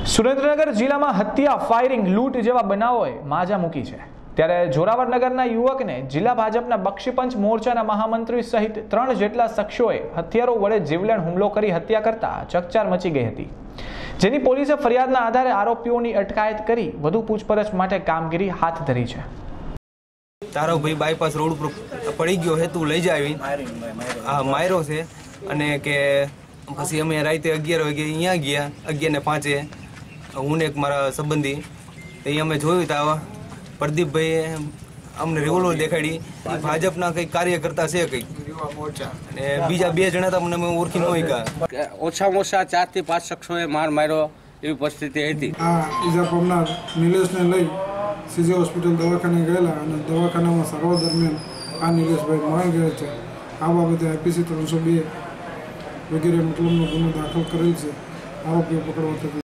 સુરેન્દ્રનગર જિલ્લામાં હત્યા, ફાયરિંગ, લૂંટ જેવા બનાવોએ માજા મૂકી છે। ત્યારે જોરાવરનગરના યુવકને જિલ્લા ભાજપના બક્ષીપંચ મોરચાના મહામંત્રી સહિત 3 જેટલા શખ્સોએ હથિયારો વડે જીવલેણ હુમલો કરી હત્યા કરતા ચકચાર મચી ગઈ હતી, જેની પોલીસે ફરિયાદના આધારે આરોપીઓની અટકાયત કરી વધુ પૂછપરછ માટે કામગીરી હાથ ધરી છે। તારો ભાઈ બાયપાસ રોડ પર પડી ગયો હે, તું લઈ જાવી માર્યો છે અને કે પછી અમે રાતે 11 વાગે અહીંયા ગયા, 11:05 હું ને એક મારા સંબંધી તો અહીંયા અમે જોયું તો પ્રદીપભાઈએ અમને રિવોલ્વર દેખાડી, ભાજપના કંઈક કાર્યકર્તા છે કંઈક, અને બીજા 2 જણા તો મને ઓળખી ન ગયા। ઓછામાં ઓછા 4 થી 5 શખ્સોએ માર્યો એવી પરિસ્થિતિ હતી। આ ઈજા પામનાર નિલેશને લઈ સીજી હોસ્પિટલ દવાખાને ગયેલા અને દવાખાનામાં સારવાર દરમિયાન આ નિલેશભાઈ મળી ગયા છે। આ બાબતે IPC 302 વગેરે મતલબનો ગુનો દાખલ કરેલ છે। આરોપીઓ પકડવા